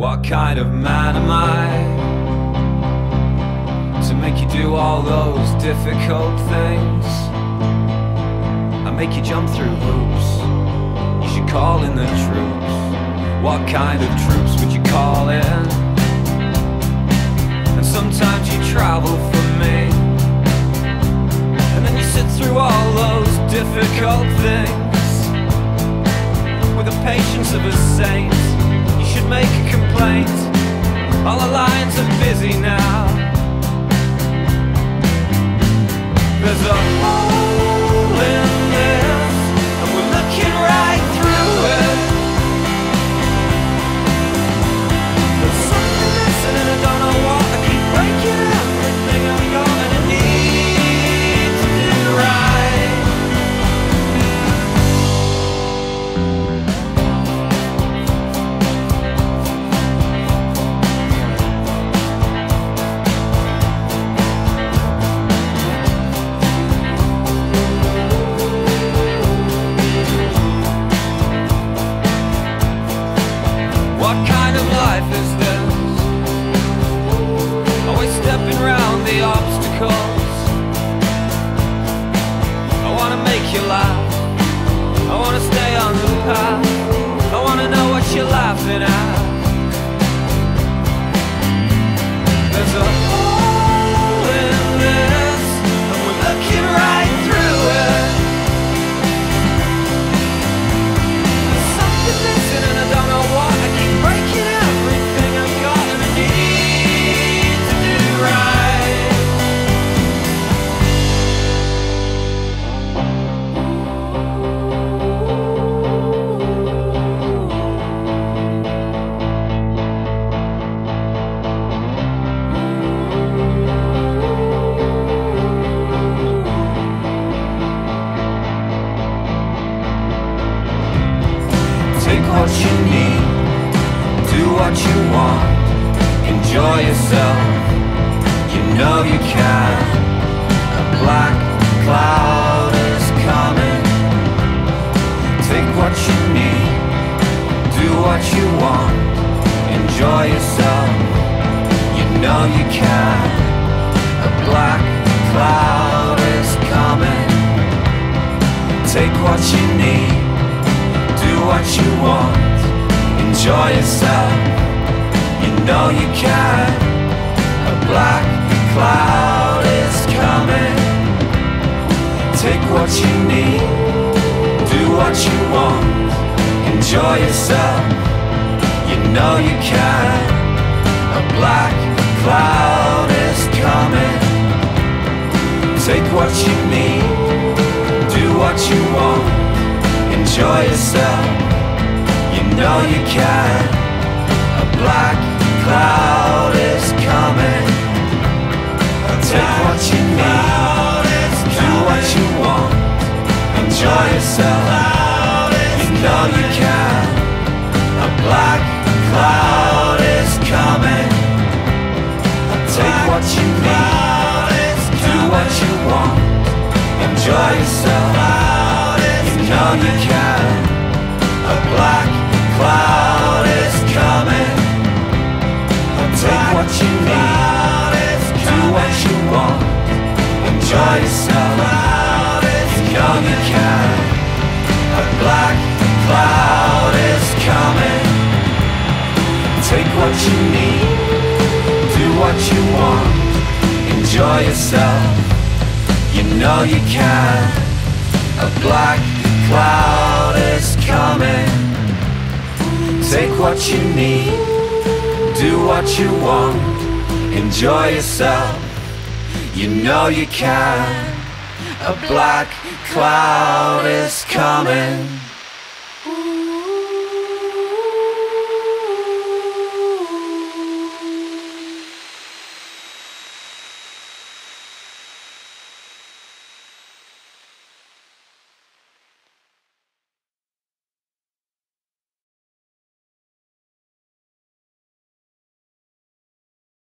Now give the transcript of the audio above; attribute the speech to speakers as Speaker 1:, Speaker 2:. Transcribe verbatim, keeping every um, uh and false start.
Speaker 1: What kind of man am I to make you do all those difficult things? I make you jump through hoops. You should call in the troops. What kind of troops would you call in? And sometimes you travel for me, and then you sit through all those difficult things with the patience of a saint. You should make a complaint. All the lines are busy now. There's a hole in this, and we're looking right through it. There's something missing and I don't know what. I keep breaking everything I've got and I need to do right. What kind of life is this? Always stepping round the obstacles. I wanna make you laugh. I wanna stay on the path. I wanna know what you're laughing at. There's a hole in this, and we're looking right through it. There's something missing and I don't know what. I keep breaking everything I've got and I need to do right. Take what you need, do what you want, enjoy yourself, you know you can. A black cloud is coming. Take what you need, do what you want, enjoy yourself, you know you can. A black cloud is coming. Take what you need, do what you want, enjoy yourself, you know you can. A black cloud is coming. Take what you need, do what you want, enjoy yourself, you know you can. A black cloud is coming. Take what you need, do what you want, enjoy yourself, you know you can. A black cloud is coming. Take what you need, do what you want, enjoy yourself, you know you can. A black cloud is coming. Take what you need, do what you want, enjoy yourself, you know you can. A black cloud is coming. Take what you need, do what you want, enjoy yourself, you know you can. A black cloud is coming. Take what you need, do what you want, enjoy yourself, you know you can. A black cloud is coming. Take what you need, do what you want, enjoy yourself, you know you can. A black cloud is coming.